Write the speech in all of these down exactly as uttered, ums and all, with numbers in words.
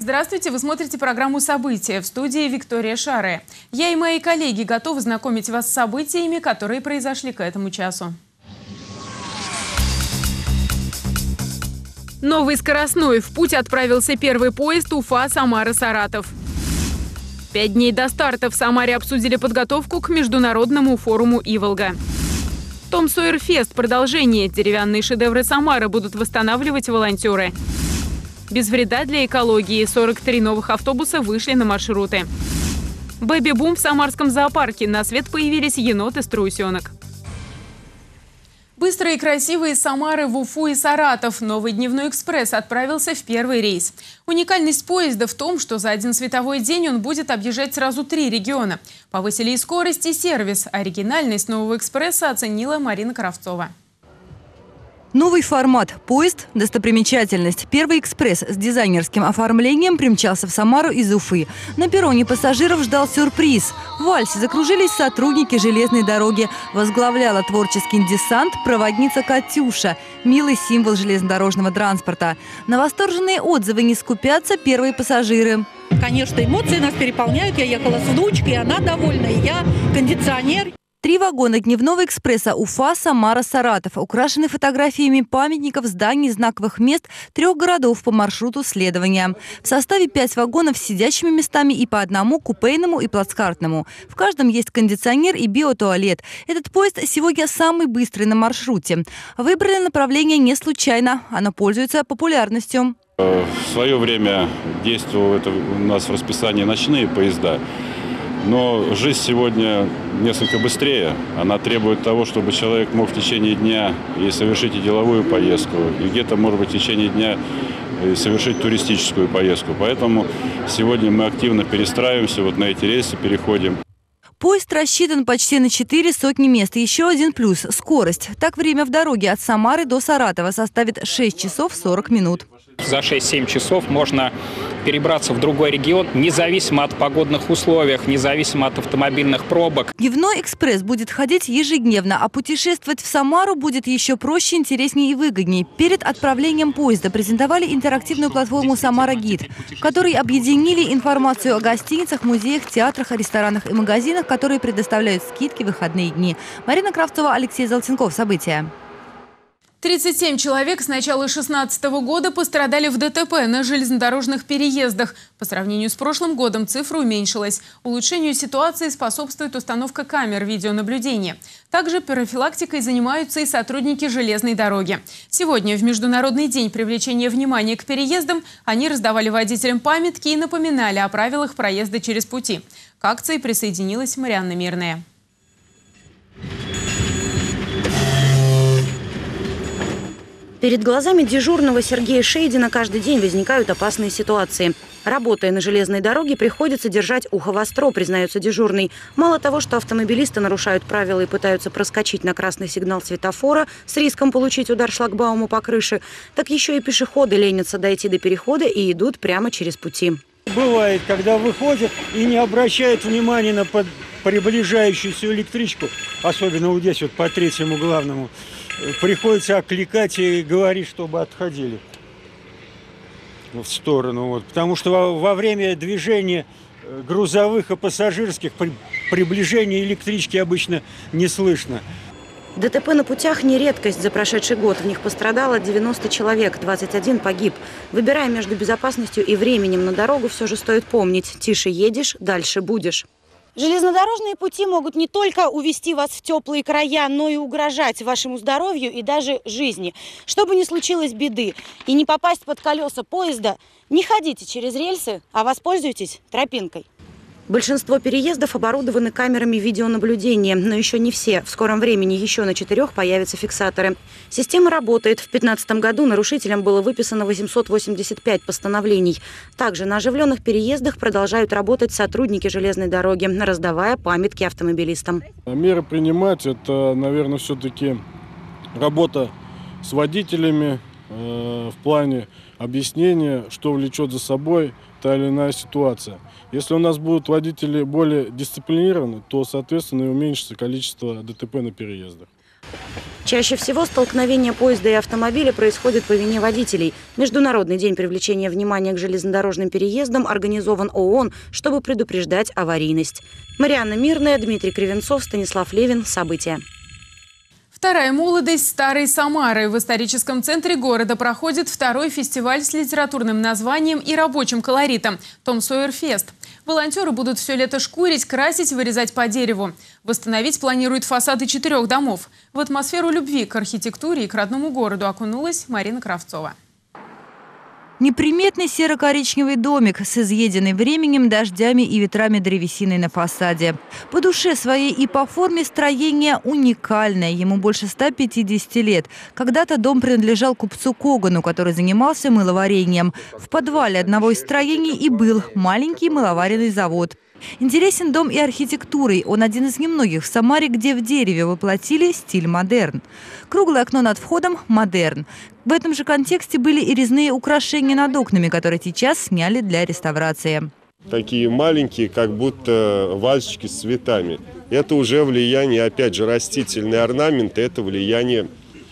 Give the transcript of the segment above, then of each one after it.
Здравствуйте, вы смотрите программу «События», в студии Виктория Шаре. Я и мои коллеги готовы знакомить вас с событиями, которые произошли к этому часу. Новый скоростной. В путь отправился первый поезд Уфа-Самара-Саратов. Пять дней до старта в Самаре обсудили подготовку к международному форуму «Иволга». Том Сойер Фест. Продолжение. Деревянные шедевры Самары будут восстанавливать волонтеры. Без вреда для экологии. сорок три новых автобуса вышли на маршруты. Бэби-бум в Самарском зоопарке. На свет появились енот и страусенок. Быстро и красиво из Самары в Уфу и Саратов. Новый дневной экспресс отправился в первый рейс. Уникальность поезда в том, что за один световой день он будет объезжать сразу три региона. Повысили и скорость, и сервис. Оригинальность нового экспресса оценила Марина Кравцова. Новый формат. Поезд – достопримечательность. Первый экспресс с дизайнерским оформлением примчался в Самару из Уфы. На перроне пассажиров ждал сюрприз. В вальсе закружились сотрудники железной дороги. Возглавляла творческий десант проводница Катюша. Милый символ железнодорожного транспорта. На восторженные отзывы не скупятся первые пассажиры. Конечно, эмоции нас переполняют. Я ехала с внучкой, она довольна, и я, кондиционер. Три вагона дневного экспресса Уфа, Самара, Саратов украшены фотографиями памятников, зданий, знаковых мест трех городов по маршруту следования. В составе пять вагонов с сидячими местами и по одному купейному и плацкартному. В каждом есть кондиционер и биотуалет. Этот поезд сегодня самый быстрый на маршруте. Выбрали направление не случайно. Оно пользуется популярностью. В свое время действовало это у нас в расписании ночные поезда. Но жизнь сегодня несколько быстрее. Она требует того, чтобы человек мог в течение дня и совершить и деловую поездку, и где-то, может быть, в течение дня совершить туристическую поездку. Поэтому сегодня мы активно перестраиваемся, вот на эти рейсы переходим. Поезд рассчитан почти на четыре сотни мест. Еще один плюс – скорость. Так время в дороге от Самары до Саратова составит шесть часов сорок минут. За шесть-семь часов можно перебраться в другой регион, независимо от погодных условий, независимо от автомобильных пробок. Дневной экспресс будет ходить ежедневно, а путешествовать в Самару будет еще проще, интереснее и выгоднее. Перед отправлением поезда презентовали интерактивную платформу «Самара Гид», в которой объединили информацию о гостиницах, музеях, театрах, ресторанах и магазинах, которые предоставляют скидки в выходные дни. Марина Кравцова, Алексей Золотенков. События. тридцать семь человек с начала две тысячи шестнадцатого года пострадали в ДТП на железнодорожных переездах. По сравнению с прошлым годом цифра уменьшилась. Улучшению ситуации способствует установка камер видеонаблюдения. Также профилактикой занимаются и сотрудники железной дороги. Сегодня, в Международный день привлечения внимания к переездам, они раздавали водителям памятки и напоминали о правилах проезда через пути. К акции присоединилась Марианна Мирная. Перед глазами дежурного Сергея Шейдина каждый день возникают опасные ситуации. Работая на железной дороге, приходится держать ухо востро, признается дежурный. Мало того, что автомобилисты нарушают правила и пытаются проскочить на красный сигнал светофора с риском получить удар шлагбаума по крыше, так еще и пешеходы ленятся дойти до перехода и идут прямо через пути. Бывает, когда выходят и не обращают внимания на приближающуюся электричку, особенно вот здесь вот по третьему главному, приходится окликать и говорить, чтобы отходили в сторону. Вот. Потому что во, во время движения грузовых и пассажирских при, приближения электрички обычно не слышно. ДТП на путях не редкость. За прошедший год в них пострадало девяносто человек, двадцать один погиб. Выбирая между безопасностью и временем на дорогу, все же стоит помнить: тише едешь, дальше будешь. Железнодорожные пути могут не только увести вас в теплые края, но и угрожать вашему здоровью и даже жизни. Что бы ни случилось беды и не попасть под колеса поезда, не ходите через рельсы, а воспользуйтесь тропинкой. Большинство переездов оборудованы камерами видеонаблюдения, но еще не все. В скором времени еще на четырех появятся фиксаторы. Система работает. В две тысячи пятнадцатом году нарушителям было выписано восемьсот восемьдесят пять постановлений. Также на оживленных переездах продолжают работать сотрудники железной дороги, раздавая памятки автомобилистам. Меры принимать – это, наверное, все-таки работа с водителями э, в плане объяснения, что влечет за собой та или иная ситуация. Если у нас будут водители более дисциплинированы, то, соответственно, и уменьшится количество ДТП на переездах. Чаще всего столкновение поезда и автомобиля происходит по вине водителей. Международный день привлечения внимания к железнодорожным переездам организован ООН, чтобы предупреждать аварийность. Марианна Мирная, Дмитрий Кривенцов, Станислав Левин. События. Вторая молодость старой Самары. В историческом центре города проходит второй фестиваль с литературным названием и рабочим колоритом «Том Сойер Фест». Волонтеры будут все лето шкурить, красить, вырезать по дереву. Восстановить планируют фасады четырех домов. В атмосферу любви к архитектуре и к родному городу окунулась Марина Кравцова. Неприметный серо-коричневый домик с изъеденной временем, дождями и ветрами древесиной на фасаде. По душе своей и по форме строения уникальное. Ему больше ста пятидесяти лет. Когда-то дом принадлежал купцу Когану, который занимался мыловарением. В подвале одного из строений и был маленький мыловаренный завод. Интересен дом и архитектурой. Он один из немногих в Самаре, где в дереве воплотили стиль модерн. Круглое окно над входом – модерн. В этом же контексте были и резные украшения над окнами, которые сейчас сняли для реставрации. Такие маленькие, как будто вазочки с цветами. Это уже влияние, опять же, растительные орнаменты, это влияние,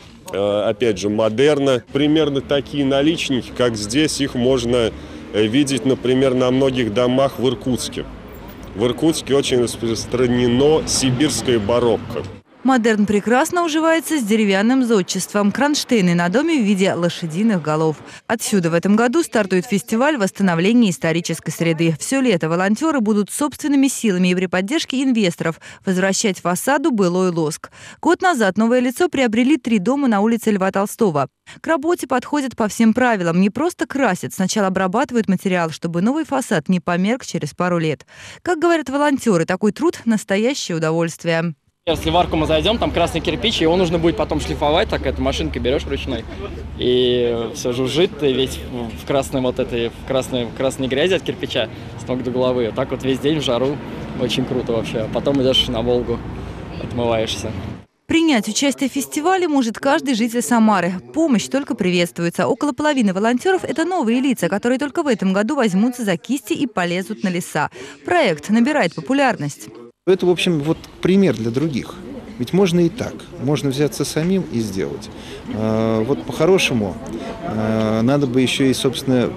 опять же, модерна. Примерно такие наличники, как здесь, их можно видеть, например, на многих домах в Иркутске. В Иркутске очень распространено сибирское барокко. Модерн прекрасно уживается с деревянным зодчеством. Кронштейны на доме в виде лошадиных голов. Отсюда в этом году стартует фестиваль восстановления исторической среды. Все лето волонтеры будут собственными силами и при поддержке инвесторов возвращать фасаду былой лоск. Год назад новое лицо приобрели три дома на улице Льва Толстого. К работе подходят по всем правилам. Не просто красят, сначала обрабатывают материал, чтобы новый фасад не померк через пару лет. Как говорят волонтеры, такой труд – настоящее удовольствие. Если в арку мы зайдем, там красный кирпич, его нужно будет потом шлифовать, так эту машинку берешь ручной, и все жужжит, и весь в красной вот этой, в красной, в красной грязи от кирпича с ног до головы. Вот так вот весь день в жару, очень круто вообще. Потом идешь на Волгу, отмываешься. Принять участие в фестивале может каждый житель Самары. Помощь только приветствуется. Около половины волонтеров – это новые лица, которые только в этом году возьмутся за кисти и полезут на леса. Проект набирает популярность. Это, в общем, вот пример для других. Ведь можно и так. Можно взяться самим и сделать. Вот по-хорошему надо бы еще и, собственно,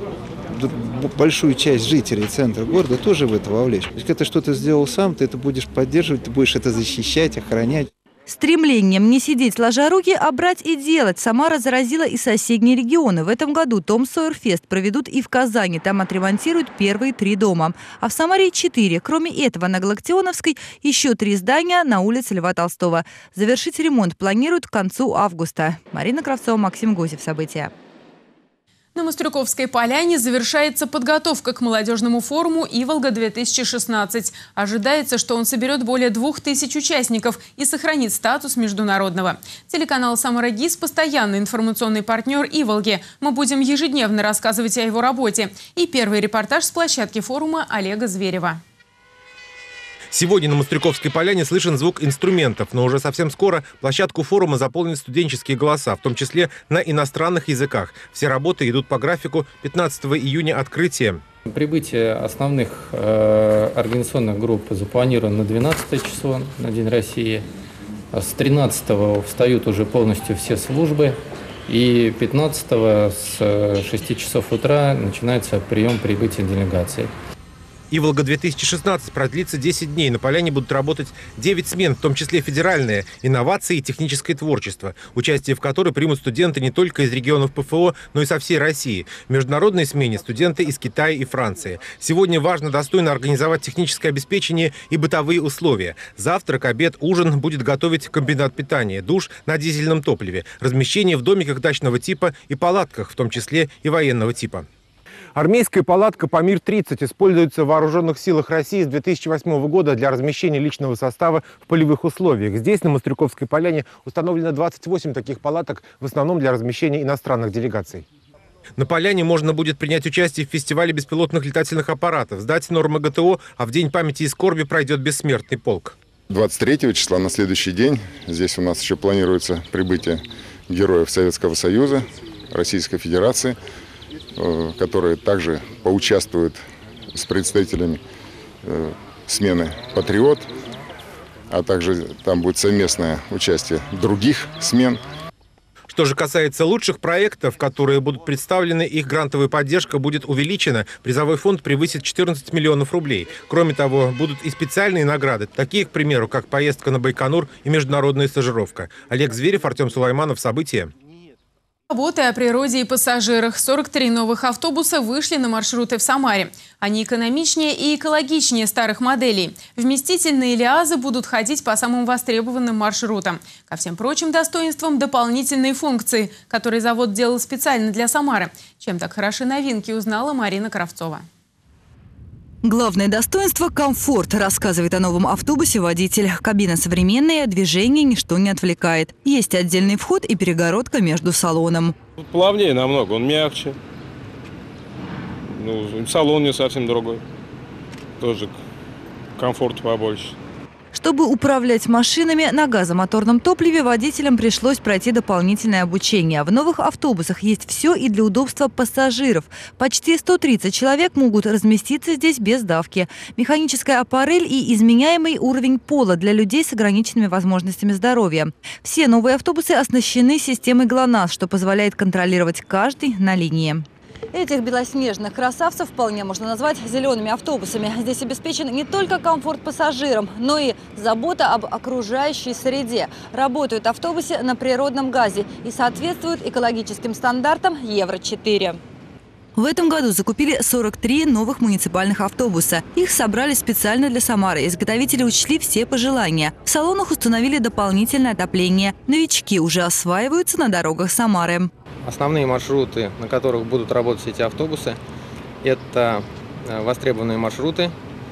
большую часть жителей центра города тоже в это вовлечь. Если ты что-то сделал сам, ты это будешь поддерживать, ты будешь это защищать, охранять. Стремлением не сидеть сложа руки, а брать и делать Самара заразила и соседние регионы. В этом году Том Сойер Фест проведут и в Казани. Там отремонтируют первые три дома. А в Самаре четыре. Кроме этого, на Галактионовской еще три здания на улице Льва Толстого. Завершить ремонт планируют к концу августа. Марина Кравцова, Максим Гусев. События. На Мострюковской поляне завершается подготовка к молодежному форуму «Иволга-две тысячи шестнадцать». Ожидается, что он соберет более двух тысяч участников и сохранит статус международного. Телеканал «Самара ГИС» – постоянный информационный партнер «Иволги». Мы будем ежедневно рассказывать о его работе. И первый репортаж с площадки форума Олега Зверева. Сегодня на Мострюковской поляне слышен звук инструментов, но уже совсем скоро площадку форума заполнят студенческие голоса, в том числе на иностранных языках. Все работы идут по графику. пятнадцатого июня открытие. Прибытие основных э, организационных групп запланировано на двенадцатое число, на День России. С тринадцатого встают уже полностью все службы. И пятнадцатого с шести часов утра начинается прием прибытия делегации. Иволга-две тысячи шестнадцать продлится десять дней. На поляне будут работать девять смен, в том числе федеральные, инновации и техническое творчество, участие в которой примут студенты не только из регионов ПФО, но и со всей России. В международной смене студенты из Китая и Франции. Сегодня важно достойно организовать техническое обеспечение и бытовые условия. Завтрак, обед, ужин будет готовить комбинат питания, душ на дизельном топливе, размещение в домиках дачного типа и палатках, в том числе и военного типа. Армейская палатка «Памир тридцать» используется в вооруженных силах России с две тысячи восьмого года для размещения личного состава в полевых условиях. Здесь, на Мострюковской поляне, установлено двадцать восемь таких палаток, в основном для размещения иностранных делегаций. На поляне можно будет принять участие в фестивале беспилотных летательных аппаратов, сдать нормы ГТО, а в День памяти и скорби пройдет бессмертный полк. двадцать третьего числа, на следующий день, здесь у нас еще планируется прибытие героев Советского Союза, Российской Федерации, которые также поучаствуют с представителями смены «Патриот». а также там будет совместное участие других смен. Что же касается лучших проектов, которые будут представлены, их грантовая поддержка будет увеличена. Призовой фонд превысит четырнадцать миллионов рублей. Кроме того, будут и специальные награды, такие, к примеру, как поездка на Байконур и международная стажировка. Олег Зверев, Артем Сулайманов. События. Заботы о природе и пассажирах. сорок три новых автобуса вышли на маршруты в Самаре. Они экономичнее и экологичнее старых моделей. Вместительные ЛиАЗы будут ходить по самым востребованным маршрутам. Ко всем прочим достоинствам дополнительные функции, которые завод делал специально для Самары. Чем так хороши новинки, узнала Марина Кравцова. Главное достоинство – комфорт, рассказывает о новом автобусе водитель. Кабина современная, движение ничто не отвлекает. Есть отдельный вход и перегородка между салоном. Тут плавнее намного, он мягче. Ну, салон не совсем другой. Тоже комфорт побольше. Чтобы управлять машинами на газомоторном топливе, водителям пришлось пройти дополнительное обучение. В новых автобусах есть все и для удобства пассажиров. Почти сто тридцать человек могут разместиться здесь без давки. Механическая аппарель и изменяемый уровень пола для людей с ограниченными возможностями здоровья. Все новые автобусы оснащены системой ГЛОНАСС, что позволяет контролировать каждый на линии. Этих белоснежных красавцев вполне можно назвать зелеными автобусами. Здесь обеспечен не только комфорт пассажирам, но и забота об окружающей среде. Работают автобусы на природном газе и соответствуют экологическим стандартам евро четыре. В этом году закупили сорок три новых муниципальных автобуса. Их собрали специально для Самары. Изготовители учли все пожелания. В салонах установили дополнительное отопление. Новички уже осваиваются на дорогах Самары. Основные маршруты, на которых будут работать эти автобусы, это востребованные маршруты,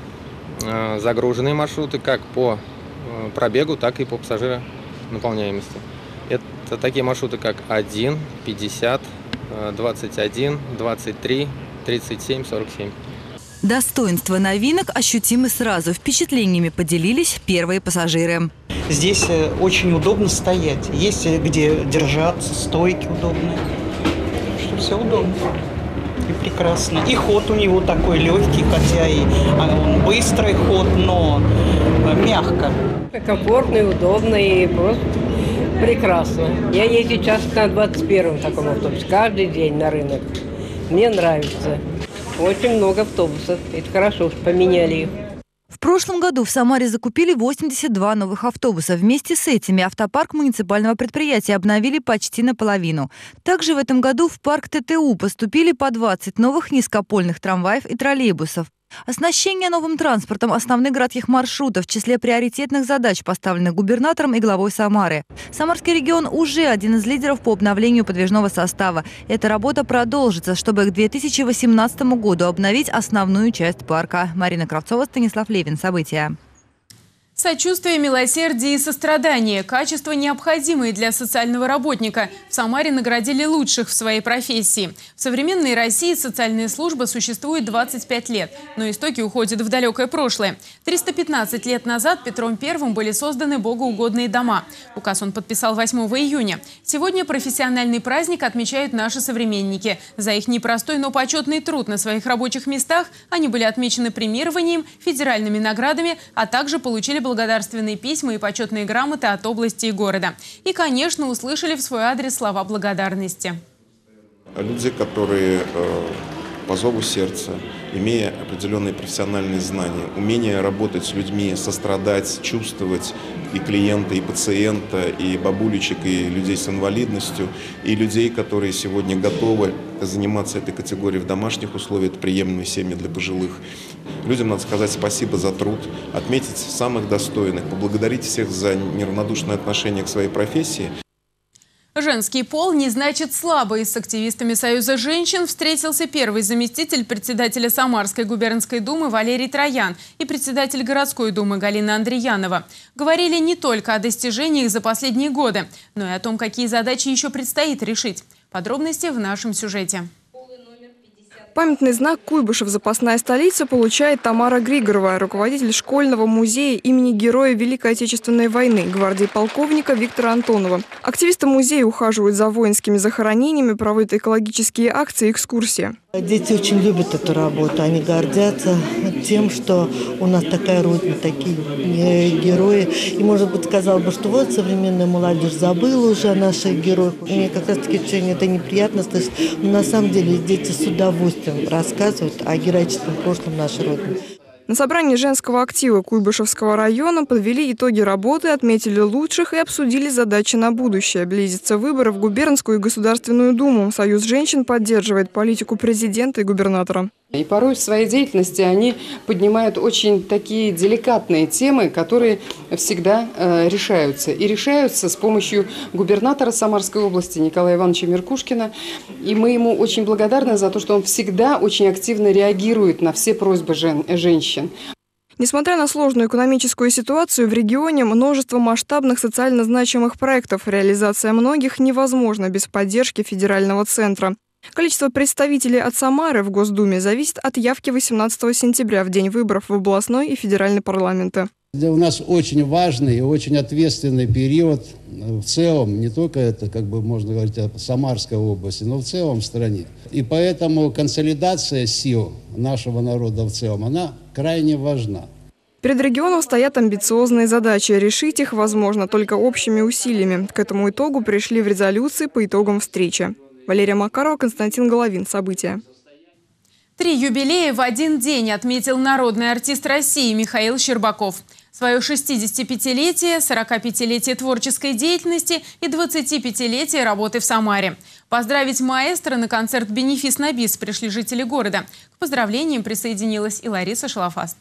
загруженные маршруты как по пробегу, так и по пассажиронаполняемости. Это такие маршруты, как один, пятьдесят, двадцать один, двадцать три, тридцать семь, сорок семь. Достоинства новинок ощутимы сразу. Впечатлениями поделились первые пассажиры. Здесь очень удобно стоять. Есть где держаться, стойки удобные. Что все удобно и прекрасно. И ход у него такой легкий, хотя и он быстрый ход, но мягко. Комфортно и удобно, и просто прекрасно. Я езжу часто на двадцать первом таком автобусе, каждый день на рынок. Мне нравится. Очень много автобусов. Это хорошо, что поменяли их. В прошлом году в Самаре закупили восемьдесят два новых автобуса. Вместе с этими автопарк муниципального предприятия обновили почти наполовину. Также в этом году в парк ТТУ поступили по двадцать новых низкопольных трамваев и троллейбусов. Оснащение новым транспортом основных городских маршрутов в числе приоритетных задач, поставленных губернатором и главой Самары. Самарский регион уже один из лидеров по обновлению подвижного состава. Эта работа продолжится, чтобы к две тысячи восемнадцатому году обновить основную часть парка. Марина Кравцова, Станислав Левин. События. Сочувствие, милосердие и сострадание – качества, необходимые для социального работника. В Самаре наградили лучших в своей профессии. В современной России социальная служба существует двадцать пять лет, но истоки уходят в далекое прошлое. триста пятнадцать лет назад Петром Первым были созданы богоугодные дома. Указ он подписал восьмого июня. Сегодня профессиональный праздник отмечают наши современники. За их непростой, но почетный труд на своих рабочих местах они были отмечены премированием, федеральными наградами, а также получили благодарственные письма и почетные грамоты от области и города. И, конечно, услышали в свой адрес слова благодарности. Люди, которые э, по зову сердца, имея определенные профессиональные знания, умение работать с людьми, сострадать, чувствовать и клиента, и пациента, и бабулечек, и людей с инвалидностью, и людей, которые сегодня готовы заниматься этой категорией в домашних условиях, это приемлемые семьи для пожилых. Людям надо сказать спасибо за труд, отметить самых достойных, поблагодарить всех за неравнодушное отношение к своей профессии. Женский пол не значит слабый. С активистами Союза женщин встретился первый заместитель председателя Самарской губернской думы Валерий Троян и председатель городской думы Галина Андреянова. Говорили не только о достижениях за последние годы, но и о том, какие задачи еще предстоит решить. Подробности в нашем сюжете. Памятный знак «Куйбышев. Запасная столица» получает Тамара Григорова, руководитель школьного музея имени Героя Великой Отечественной войны, гвардии полковника Виктора Антонова. Активисты музея ухаживают за воинскими захоронениями, проводят экологические акции и экскурсии. Дети очень любят эту работу, они гордятся. тем, что у нас такая родина, такие герои. И, может быть, сказал бы, что вот современная молодежь забыла уже о наших героях. Мне как раз-таки очень это неприятно слышать. Но на самом деле дети с удовольствием рассказывают о героическом прошлом нашей родины. На собрании женского актива Куйбышевского района подвели итоги работы, отметили лучших и обсудили задачи на будущее. Близятся выборы в губернскую и Государственную Думу. Союз женщин поддерживает политику президента и губернатора. И порой в своей деятельности они поднимают очень такие деликатные темы, которые всегда э, решаются. И решаются с помощью губернатора Самарской области Николая Ивановича Меркушкина. И мы ему очень благодарны за то, что он всегда очень активно реагирует на все просьбы жен, женщин. Несмотря на сложную экономическую ситуацию, в регионе множество масштабных социально значимых проектов. Реализация многих невозможна без поддержки федерального центра. Количество представителей от Самары в Госдуме зависит от явки восемнадцатого сентября в день выборов в областной и федеральный парламенты. У нас очень важный и очень ответственный период в целом, не только это, как бы можно говорить, о Самарской области, но в целом в стране. И поэтому консолидация сил нашего народа в целом, она крайне важна. Перед регионом стоят амбициозные задачи. Решить их возможно только общими усилиями. К этому итогу пришли в резолюции по итогам встречи. Валерия Макарова, Константин Головин. События. Три юбилея в один день отметил народный артист России Михаил Щербаков. Свое шестидесятипятилетие, сорокапятилетие творческой деятельности и двадцатипятилетие работы в Самаре. Поздравить маэстро на концерт «Бенефис на бис» пришли жители города. К поздравлениям присоединилась и Лариса Шалафаст.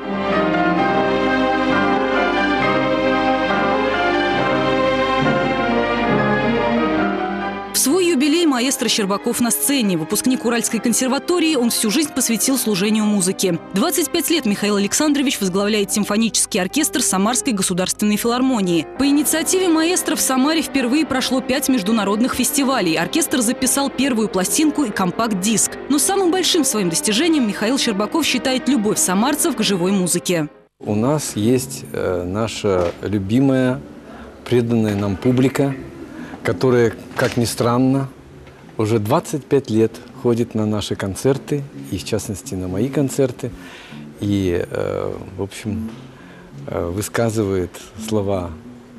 В свой юбилей маэстро Щербаков на сцене. Выпускник Уральской консерватории, он всю жизнь посвятил служению музыке. двадцать пять лет Михаил Александрович возглавляет симфонический оркестр Самарской государственной филармонии. По инициативе маэстро в Самаре впервые прошло пять международных фестивалей. Оркестр записал первую пластинку и компакт-диск. Но самым большим своим достижением Михаил Щербаков считает любовь самарцев к живой музыке. У нас есть э, наша любимая, преданная нам публика, которая, как ни странно, уже двадцать пять лет ходит на наши концерты, и в частности на мои концерты, и, э, в общем, э, высказывает слова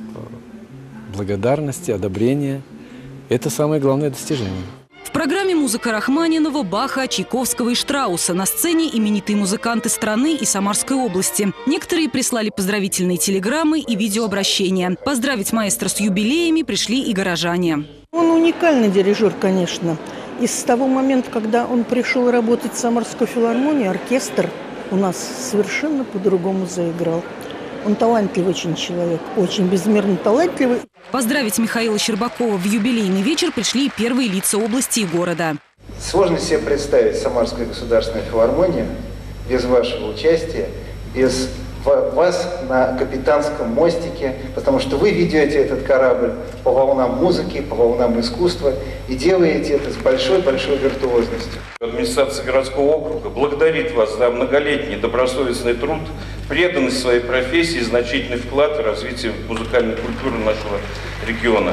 благодарности, одобрения. Это самое главное достижение. В программе музыка Рахманинова, Баха, Чайковского и Штрауса. На сцене именитые музыканты страны и Самарской области. Некоторые прислали поздравительные телеграммы и видеообращения. Поздравить маэстро с юбилеями пришли и горожане. Он уникальный дирижер, конечно. И с того момента, когда он пришел работать в Самарскую филармонию, оркестр у нас совершенно по-другому заиграл. Он талантливый очень человек, очень безмерно талантливый. Поздравить Михаила Щербакова в юбилейный вечер пришли и первые лица области и города. Сложно себе представить Самарскую государственную филармонию без вашего участия, без вас на капитанском мостике, потому что вы ведете этот корабль по волнам музыки, по волнам искусства и делаете это с большой-большой виртуозностью. Администрация городского округа благодарит вас за многолетний добросовестный труд, преданность своей профессии и значительный вклад в развитие музыкальной культуры нашего региона.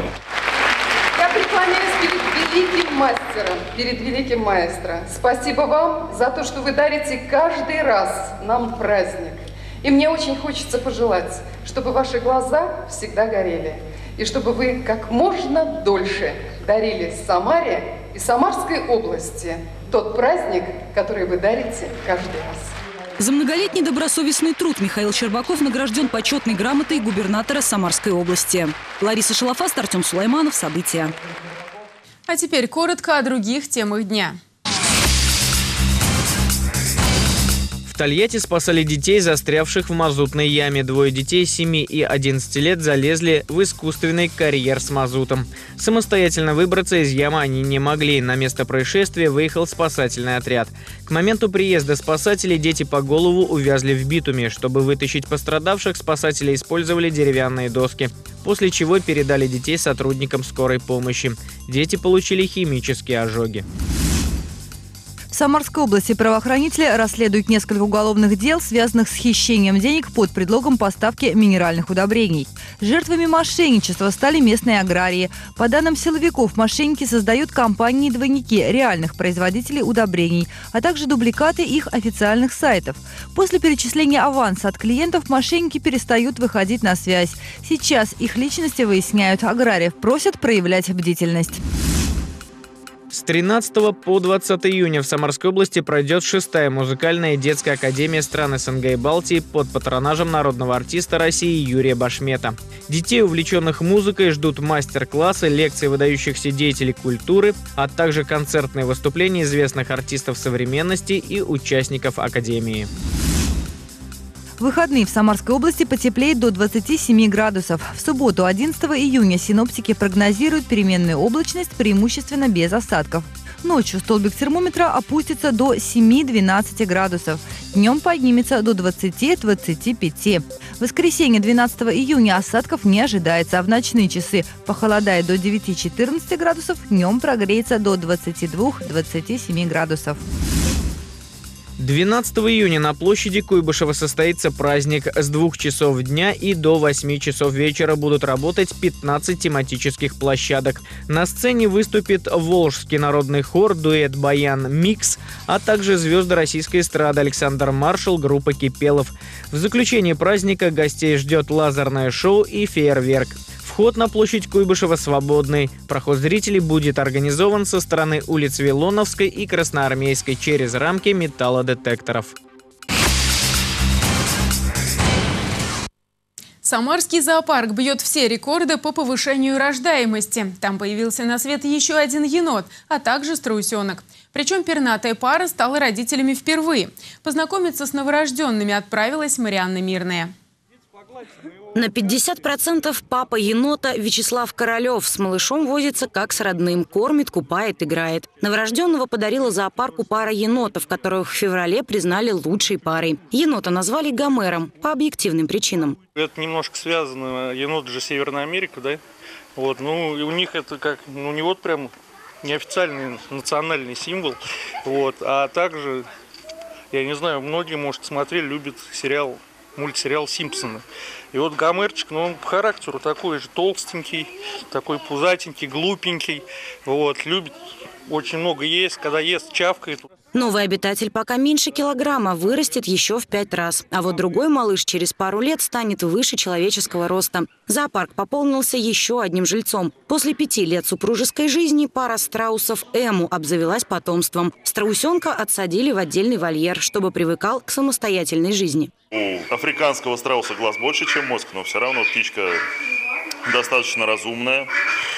Я преклоняюсь перед великим мастером, перед великим маэстро. Спасибо вам за то, что вы дарите каждый раз нам праздник. И мне очень хочется пожелать, чтобы ваши глаза всегда горели, и чтобы вы как можно дольше дарили Самаре и Самарской области тот праздник, который вы дарите каждый раз. За многолетний добросовестный труд Михаил Щербаков награжден почетной грамотой губернатора Самарской области. Лариса Шалафаст, Артем Сулайманов. События. А теперь коротко о других темах дня. В Тольятти спасали детей, застрявших в мазутной яме. Двое детей семи и одиннадцати лет залезли в искусственный карьер с мазутом. Самостоятельно выбраться из ямы они не могли. На место происшествия выехал спасательный отряд. К моменту приезда спасателей дети по голову увязли в битуме. Чтобы вытащить пострадавших, спасатели использовали деревянные доски, после чего передали детей сотрудникам скорой помощи. Дети получили химические ожоги. В Самарской области правоохранители расследуют несколько уголовных дел, связанных с хищением денег под предлогом поставки минеральных удобрений. Жертвами мошенничества стали местные аграрии. По данным силовиков, мошенники создают компании-двойники реальных производителей удобрений, а также дубликаты их официальных сайтов. После перечисления аванса от клиентов мошенники перестают выходить на связь. Сейчас их личности выясняют. Аграриев просят проявлять бдительность. С тринадцатого по двадцатое июня в Самарской области пройдет шестая музыкальная детская академия стран СНГ и Балтии под патронажем народного артиста России Юрия Башмета. Детей, увлеченных музыкой, ждут мастер-классы, лекции выдающихся деятелей культуры, а также концертные выступления известных артистов современности и участников академии. В выходные в Самарской области потеплеет до двадцати семи градусов. В субботу, одиннадцатого июня, синоптики прогнозируют переменную облачность, преимущественно без осадков. Ночью столбик термометра опустится до семи-двенадцати градусов. Днем поднимется до двадцати-двадцати пяти. В воскресенье, двенадцатого июня, осадков не ожидается, а в ночные часы похолодает до девяти-четырнадцати градусов, днем прогреется до двадцати двух-двадцати семи градусов. двенадцатого июня на площади Куйбышева состоится праздник. С двух часов дня и до восьми часов вечера будут работать пятнадцать тематических площадок. На сцене выступит Волжский народный хор, дуэт «Баян Микс», а также звезды российской эстрады Александр Маршал, группа «Кипелов». В заключение праздника гостей ждет лазерное шоу и фейерверк. Вход на площадь Куйбышева свободный. Проход зрителей будет организован со стороны улиц Вилоновской и Красноармейской через рамки металлодетекторов. Самарский зоопарк бьет все рекорды по повышению рождаемости. Там появился на свет еще один енот, а также страусенок. Причем пернатая пара стала родителями впервые. Познакомиться с новорожденными отправилась Марианна Мирная. На пятьдесят процентов папа енота Вячеслав Королев с малышом возится как с родным. Кормит, купает, играет. Новорожденного подарила зоопарку пара енотов, которых в феврале признали лучшей парой. Енота назвали Гомером по объективным причинам. Это немножко связано. Енот же Северная Америка, да? Вот, ну, и у них это как, ну, не вот прям неофициальный национальный символ. Вот, а также, я не знаю, многие, может, смотрели, любят сериал, мультсериал «Симпсоны». И вот Гомерчик, ну, он по характеру такой же толстенький, такой пузатенький, глупенький. Вот, любит очень много есть, когда ест, чавкает. Новый обитатель пока меньше килограмма, вырастет еще в пять раз. А вот другой малыш через пару лет станет выше человеческого роста. Зоопарк пополнился еще одним жильцом. После пяти лет супружеской жизни пара страусов Эму обзавелась потомством. Страусенка отсадили в отдельный вольер, чтобы привыкал к самостоятельной жизни. У африканского страуса глаз больше, чем мозг, но все равно птичка достаточно разумная.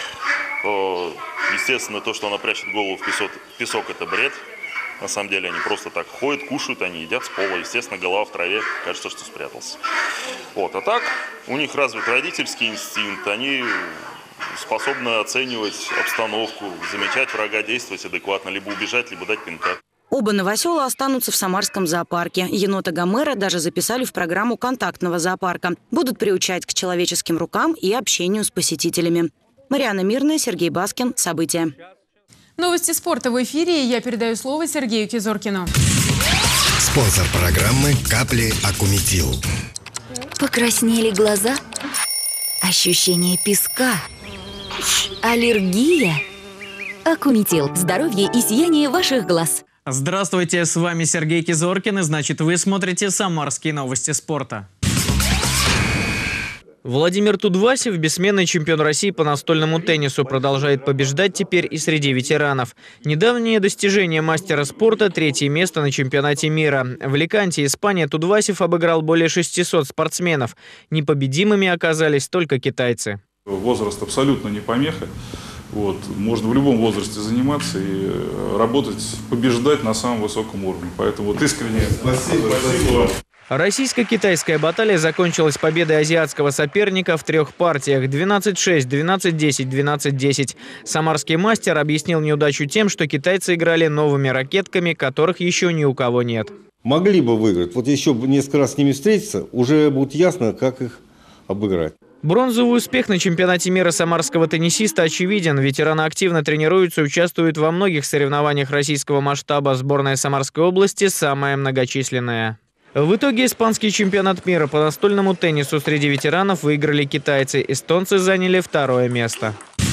Естественно, то, что она прячет голову в песок, песок – это бред. На самом деле они просто так ходят, кушают, они едят с пола. Естественно, голова в траве, кажется, что спрятался. Вот. А так, у них развит родительский инстинкт, они способны оценивать обстановку, замечать врага, действовать адекватно, либо убежать, либо дать пинка. Оба новосела останутся в Самарском зоопарке. Енота Гомера даже записали в программу контактного зоопарка. Будут приучать к человеческим рукам и общению с посетителями. Марианна Мирная, Сергей Баскин. События. Новости спорта в эфире. Я передаю слово Сергею Кизоркину. Спонсор программы «Капли Акуметил». Покраснели глаза? Ощущение песка? Аллергия? Акуметил. Здоровье и сияние ваших глаз. Здравствуйте, с вами Сергей Кизоркин, и значит, вы смотрите «Самарские новости спорта». Владимир Тудвасев, бессменный чемпион России по настольному теннису, продолжает побеждать теперь и среди ветеранов. Недавнее достижение мастера спорта – третье место на чемпионате мира. В Аликанте, Испания, Тудвасев обыграл более шестисот спортсменов. Непобедимыми оказались только китайцы. Возраст абсолютно не помеха. Вот. Можно в любом возрасте заниматься и работать, побеждать на самом высоком уровне. Поэтому вот искренне спасибо. спасибо. Российско-китайская баталия закончилась победой азиатского соперника в трех партиях – двенадцать шесть, двенадцать десять, двенадцать десять. Самарский мастер объяснил неудачу тем, что китайцы играли новыми ракетками, которых еще ни у кого нет. Могли бы выиграть. Вот еще несколько раз с ними встретиться, уже будет ясно, как их обыграть. Бронзовый успех на чемпионате мира самарского теннисиста очевиден. Ветераны активно тренируются и участвуют во многих соревнованиях российского масштаба. Сборная Самарской области самая многочисленная. В итоге испанский чемпионат мира по настольному теннису среди ветеранов выиграли китайцы. Эстонцы заняли второе место.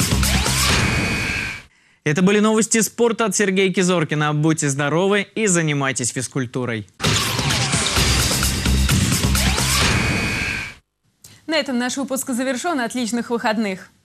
Это были новости спорта от Сергея Кизоркина. Будьте здоровы и занимайтесь физкультурой. На этом наш выпуск завершен. Отличных выходных!